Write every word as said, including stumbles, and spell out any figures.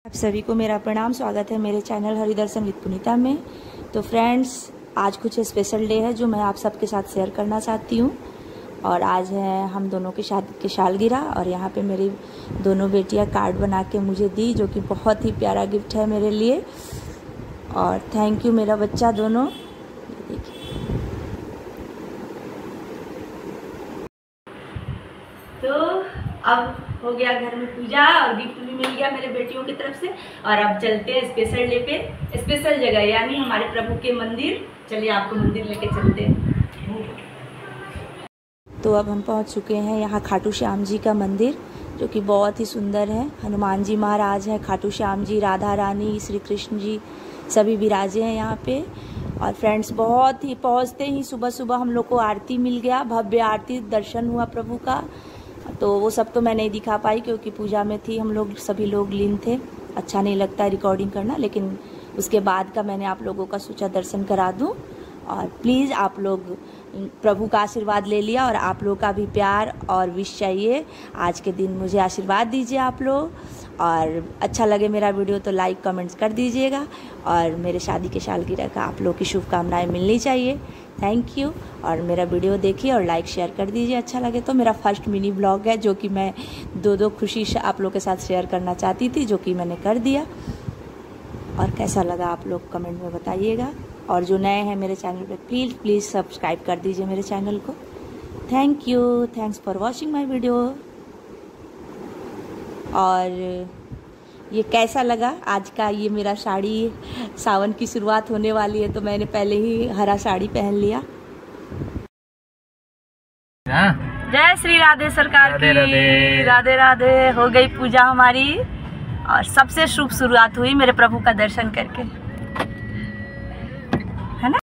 आप सभी को मेरा प्रणाम। स्वागत है मेरे चैनल हरिदर्शन विद पुनीता में। तो फ्रेंड्स, आज कुछ स्पेशल डे है जो मैं आप सबके साथ शेयर करना चाहती हूँ। और आज है हम दोनों की शादी की सालगिरह और यहाँ पे मेरी दोनों बेटियाँ कार्ड बना के मुझे दी, जो कि बहुत ही प्यारा गिफ्ट है मेरे लिए। और थैंक यू मेरा बच्चा दोनों। तो अब हो गया घर में पूजा और गिफ्ट भी मिल गया मेरे बेटियों की तरफ से। और अब चलते हैं स्पेशल डे पे, स्पेशल जगह यानी हमारे प्रभु के मंदिर। चलिए आपको मंदिर लेके चलते हैं। तो अब हम पहुंच चुके हैं यहाँ खाटू श्याम जी का मंदिर, जो कि बहुत ही सुंदर है। हनुमान जी महाराज हैं, खाटू श्याम जी, राधा रानी, श्री कृष्ण जी सभी विराजे हैं यहाँ पे। और फ्रेंड्स, बहुत ही पहुँचते ही सुबह सुबह हम लोग को आरती मिल गया, भव्य आरती दर्शन हुआ प्रभु का। तो वो सब तो मैं नहीं दिखा पाई क्योंकि पूजा में थी, हम लोग सभी लोग लीन थे। अच्छा नहीं लगता रिकॉर्डिंग करना, लेकिन उसके बाद का मैंने आप लोगों का सोचा दर्शन करा दूं। और प्लीज़ आप लोग प्रभु का आशीर्वाद ले लिया और आप लोग का भी प्यार और विश चाहिए। आज के दिन मुझे आशीर्वाद दीजिए आप लोग। और अच्छा लगे मेरा वीडियो तो लाइक कमेंट्स कर दीजिएगा। और मेरे शादी के सालगिरह का आप लोग की शुभकामनाएं मिलनी चाहिए। Thank you. और मेरा वीडियो देखिए और लाइक शेयर कर दीजिए अच्छा लगे तो। मेरा फर्स्ट मिनी ब्लॉग है जो कि मैं दो दो खुशी आप लोग के साथ शेयर करना चाहती थी, जो कि मैंने कर दिया। और कैसा लगा आप लोग कमेंट में बताइएगा। और जो नए हैं मेरे चैनल पे, प्लीज़ प्लीज़ सब्सक्राइब कर दीजिए मेरे चैनल को। Thank you, thanks for watching my video. और ये कैसा लगा आज का ये मेरा साड़ी, सावन की शुरुआत होने वाली है तो मैंने पहले ही हरा साड़ी पहन लिया। जय श्री राधे सरकार की, राधे राधे, राधे। हो गई पूजा हमारी और सबसे शुभ शुरुआत हुई मेरे प्रभु का दर्शन करके।